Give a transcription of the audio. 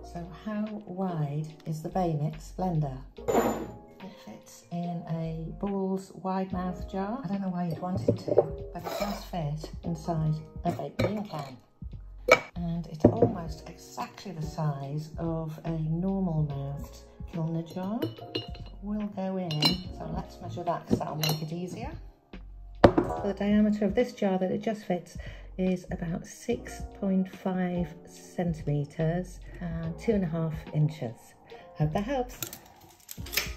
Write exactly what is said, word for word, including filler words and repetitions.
So how wide is the Bamix Blender? It fits in a Ball's wide mouth jar. I don't know why you'd want it to, but it does fit inside a baked bean can. And it's almost exactly the size of a normal mouthed Kilner jar. Will go in, so let's measure that because that'll make it easier. So the diameter of this jar that it just fits is about six point five centimetres and two and a half inches. Hope that helps.